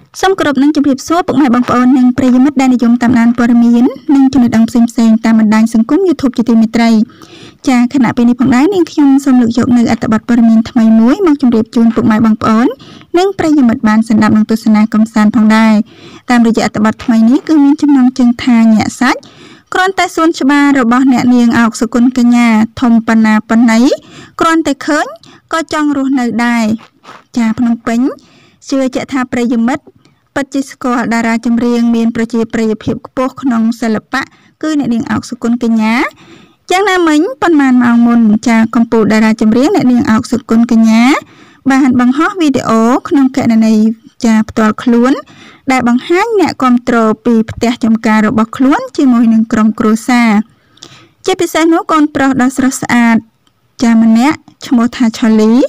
សូមគោរពនឹងជម្រាបសួរពុកម៉ែបងប្អូននិងប្រិយមិត្តដែលនិយមតាមដានព័ត៌មាននិងចំណេះដឹងផ្សេងៗតាមបណ្ដាញសង្គម YouTube ជាទីមេត្រីចាខណៈពេលនេះផងដែរនាងខ្ញុំសូមលើកយកនៅអត្ថបទព័ត៌មានថ្មីមួយមកជម្រាបជូនពុកម៉ែបងប្អូននិងប្រិយមិត្តបានស្ដាប់និងទស្សនាកំសាន្តផងដែរតាមរយៈអត្ថបទថ្មីនេះគឺមានចំណងជើងថាញាក់សាច់គ្រាន់តែសួនច្បាររបស់អ្នកនាងអោកសុគន្ធកញ្ញាធំប៉ុណ្ណាប៉ុណ្ណីគ្រាន់តែឃើញក៏ចង់រស់នៅដែរចាភ្នំពេញជឿជាក់ថាប្រិយមិត្តពិតជាស្គាល់តារាចម្រៀងមានប្រជាប្រិយភាពខ្ពស់ក្នុងសិល្បៈគឺអ្នកនាងអោកសុគន្ធកញ្ញាយ៉ាងណាមិញប៉ុន្មានម៉ោងមុនចាកំពូលតារាចម្រៀងអ្នកនាងអោកសុគន្ធកញ្ញាបានបង្ហោះវីដេអូក្នុងកណនីចាផ្ទាល់ខ្លួនដែលបង្ហាញអ្នកគាំទ្រពីផ្ទះចម្ការរបស់ខ្លួនជាមួយនឹងក្រុមគ្រួសារជាពិសេសនោះកូនប្រុសដ៏ស្រស់ស្អាតចាម្នាក់ឈ្មោះថាឆាលី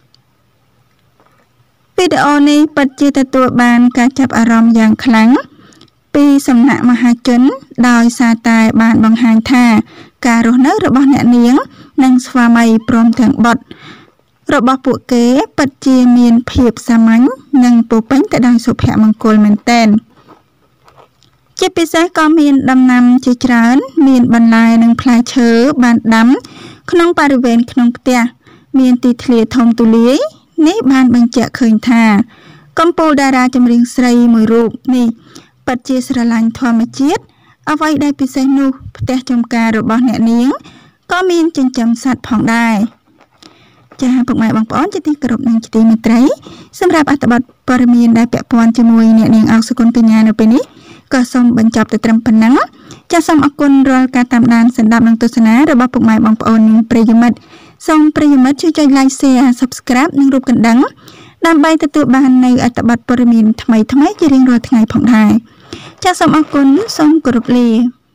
វីដេអូនេះពិតជាទទួលបានការចាប់អារម្មណ៍យ៉ាងខ្លាំងពីសំណាក់មហាជនដោយសារតែបានបង្ហាញថាការរស់នៅរបស់អ្នកនាងនិងស្វាមីព្រមទាំងបុត្ររបស់ពួកគេពិតជាមានភាពសាមញ្ញនិងពោពេញទៅដោយសុភមង្គលមែនទែនជាពិសេសក៏មានដំណាំជាច្រើនមានបន្លែនិងផ្លែឈើបានដាំក្នុងបរិវេណក្នុងផ្ទះមានទីធ្លាធំទូលាយនេះបានបញ្ជាក់ឃើញថាកំពូលតារាចម្រៀងស្រីមួយរូបនេះពិតជាស្រឡាញ់ធម្មជាតិអ្វីដែលពិសេសនោះផ្ទះចម្ការរបស់អ្នកនាងក៏មានចិញ្ចឹមសត្វផងដែរចាពុកម៉ែបងប្អូនជាទីគោរពនិងជាទីមេត្រីសម្រាប់អត្ថបទព័ត៌មានដែលពាក់ព័ន្ធជាមួយអ្នកនាងអោកសុគន្ធកញ្ញានៅពេលនេះក៏សូមបញ្ចប់ទៅត្រឹមប៉ុណ្ណឹងចាសូមអរគុណរាល់ការតាមដានស្ដាប់និងទស្សនារបស់ពុកម៉ែបងប្អូននិងប្រិយមិត្តសូមប្រិយមិត្តជួយចុច Like Share Subscribe និងរូបកណ្ដឹងដើម្បីទទួលបាននៅអត្ថបទព័ត៌មានថ្មីៗជារៀងរាល់ថ្ងៃផងដែរចាសូមអរគុណសូមគោរពលា